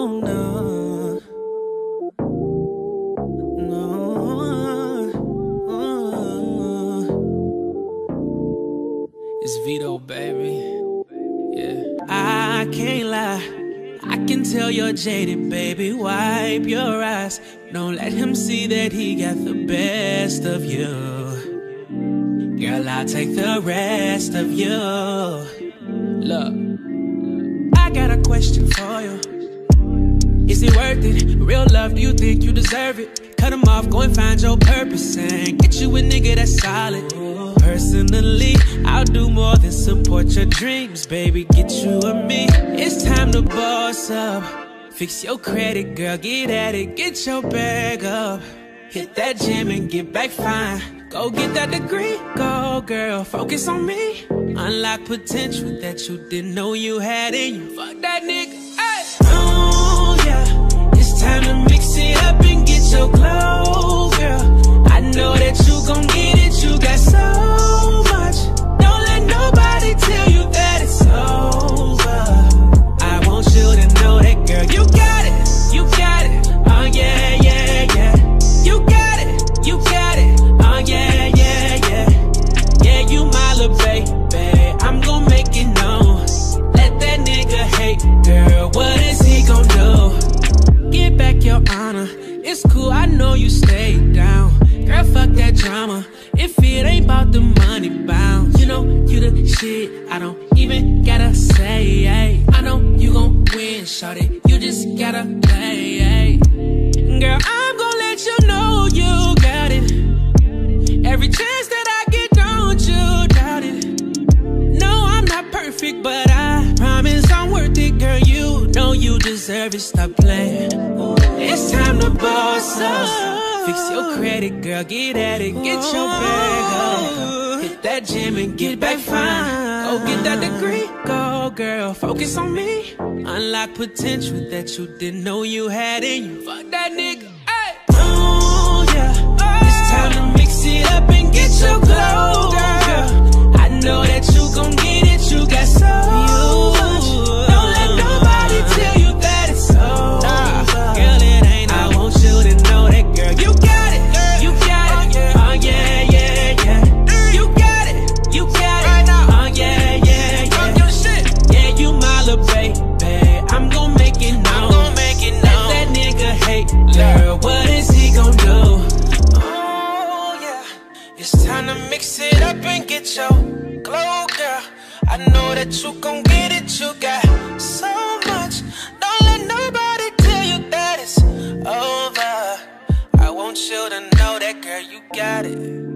no, no, no. It's Vito, baby. Yeah. I can't lie, I can tell you're jaded, baby. Wipe your eyes. Don't let him see that he got the best of you. Girl, I'll take the rest of you. Look, I got a question for you. Is it worth it? Real love, do you think you deserve it? Cut him off, go and find your purpose and get you a nigga that's solid. Personally, I'll do more than support your dreams, baby. Get you a me. It's time to boss up. Fix your credit, girl, get at it. Get your bag up. Hit that gym and get back fine. Go get that degree, go girl, focus on me. Unlock potential that you didn't know you had in you. Fuck that nigga, ay. Oh yeah, it's time to mix it up and get your glow, girl. I know that you gon' get it, you got so much. Don't let nobody tell you that it's over. I want you to know that, girl, you got it, you got it. Oh yeah, yeah, yeah. You got it, you got it. Oh yeah, yeah, yeah. Yeah, you my little baby. I'm gon' make it known. Let that nigga hate, girl, what is he gon' do? Get back your honor. It's cool, I know you stayed down. Girl, fuck that drama. If it ain't about the money bound, you know you the shit, I don't even gotta say, ay. I know you gon' win, shawty. You just gotta play, ay. Girl, I'm gon' let you know you got it. Every chance that I get, don't you doubt it. No, I'm not perfect, but I promise I'm worth it, girl. You know you deserve it, stop playing. It's time to boss up. Fix your credit, girl, get at it. Get your bag up. Hit that gym and get back fine. Go get that degree, go girl, focus on me. Unlock potential that you didn't know you had in you. Fuck that nigga, ay. Oh yeah, it's time to mix it up and get your glow, girl. I know that you gon' get it, you got so much. Don't let nobody tell you that it's over. Girl, it ain't, I want you to know that, girl. You got it, you got it. Oh yeah, yeah, yeah. You got it, you got it. Oh yeah, yeah, yeah. Yeah, you my little baby. I'm gon' make it known. Let that nigga hate, girl, what is he gon' do? Oh yeah, it's time to mix it up and get your glow, girl. I know that you gon' get it, you got so much. Don't let nobody tell you that it's over. I want you to know that, girl, you got it.